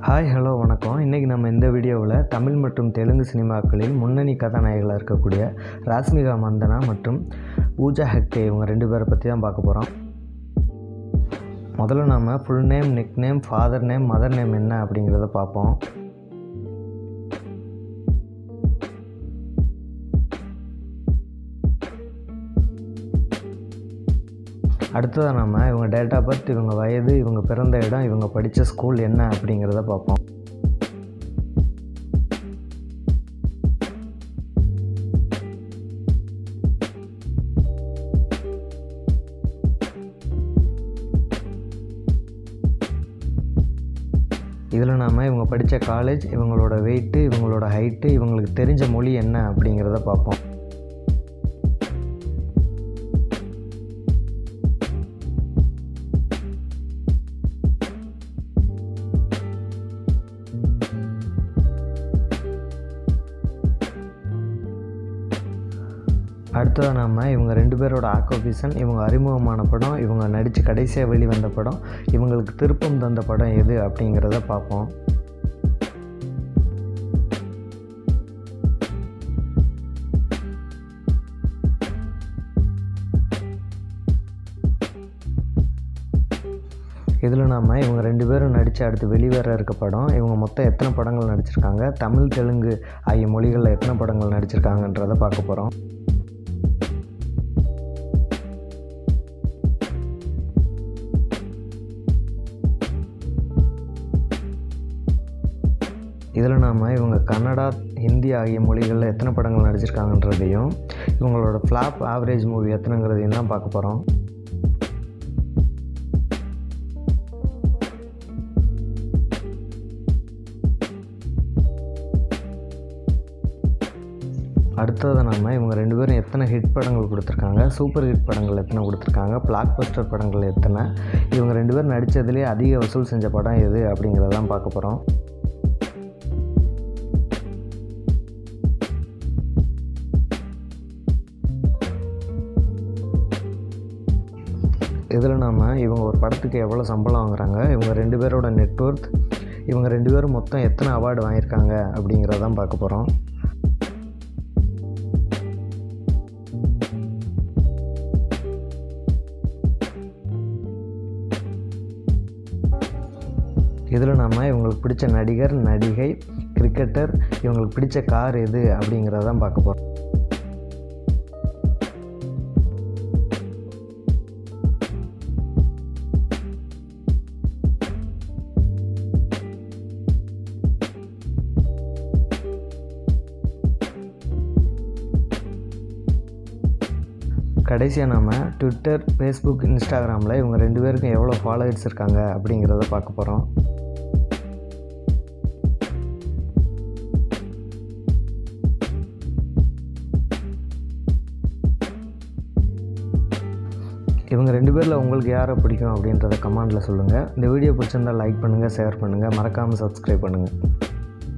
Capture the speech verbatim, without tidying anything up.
Hi hello வணக்கம். இன்றைக்கி நம்ம இந்த வீடியோவில் தமிழ் மற்றும் தெலுங்கு சினிமாக்களில் முன்னணி கதாநாயகிகளாக இருக்கக்கூடிய ராஷ்மிகா மந்தனா மற்றும் பூஜா ஹெக்டே இவங்க ரெண்டு பேரை பற்றி தான் பார்க்க போகிறோம். முதல்ல நம்ம full name, nick name, father name, mother name என்ன அப்படிங்கிறத பார்ப்போம். அடுத்ததாக நம்ம இவங்க டேட் ஆஃப் பர்த், இவங்க வயது, இவங்க பிறந்த இடம், இவங்க படித்த ஸ்கூல் என்ன அப்படிங்கிறத பார்ப்போம். இதில் நாம் இவங்க படித்த காலேஜ், இவங்களோட வெயிட்டு, இவங்களோட ஹைட்டு, இவங்களுக்கு தெரிஞ்ச மொழி என்ன அப்படிங்கிறத பார்ப்போம். அடுத்ததாக நம்ம இவங்க ரெண்டு பேரோட ஆக்குபேஷன், இவங்க அறிமுகமான படம், இவங்க நடித்து கடைசியாக வெளிவந்த படம், இவங்களுக்கு திருப்பம் தந்த படம் எது அப்படிங்கிறத பார்ப்போம். இதில் நாம் இவங்க ரெண்டு பேரும் நடித்து அடுத்து வெளிவர இருக்க படம், இவங்க மொத்தம் எத்தனை படங்கள் நடிச்சிருக்காங்க, தமிழ் தெலுங்கு ஆகிய மொழிகளில் எத்தனை படங்கள் நடிச்சிருக்காங்கன்றதை பார்க்க போகிறோம். இதில் நாம் இவங்க கன்னடா, ஹிந்தி ஆகிய மொழிகளில் எத்தனை படங்கள் நடிச்சிருக்காங்கன்றதையும், இவங்களோட ஃப்ளாப் ஆவரேஜ் மூவி எத்தனைங்கிறதையும் தான் பார்க்க போகிறோம். அடுத்தது நம்ம இவங்க ரெண்டு பேரும் எத்தனை ஹிட் படங்கள் கொடுத்துருக்காங்க, சூப்பர் ஹிட் படங்கள் எத்தனை கொடுத்துருக்காங்க, பிளாக் பஸ்டர் படங்கள் எத்தனை, இவங்க ரெண்டு பேரும் நடித்ததுலேயே அதிக வசூல் செஞ்ச படம் எது அப்படிங்கிறதான் பார்க்க போகிறோம். இதில் நாம் இவங்க ஒரு படத்துக்கு எவ்வளோ சம்பளம் வாங்குறாங்க, இவங்க ரெண்டு பேரோட நெட்வொர்த், இவங்க ரெண்டு பேரும் மொத்தம் எத்தனை அவார்டு வாங்கியிருக்காங்க அப்படிங்கிறதான் பார்க்க போகிறோம். இதில் நாம் இவங்களுக்கு பிடிச்ச நடிகர், நடிகை, கிரிக்கெட்டர், இவங்களுக்கு பிடிச்ச கார் எது அப்படிங்கிறதான் பார்க்க போகிறோம். கடைசியாக நாம் ட்விட்டர், ஃபேஸ்புக், இன்ஸ்டாகிராமில் இவங்க ரெண்டு பேருக்கும் எவ்வளோ ஃபாலோவர்ஸ் இருக்காங்க அப்படிங்கிறத பார்க்க போகிறோம். இவங்க ரெண்டு பேரில் உங்களுக்கு யாரை பிடிக்கும் அப்படின்றத கமெண்டில் சொல்லுங்கள். இந்த வீடியோ பிடிச்சிருந்தால் லைக் பண்ணுங்கள், ஷேர் பண்ணுங்கள், மறக்காமல் சப்ஸ்கிரைப் பண்ணுங்கள்.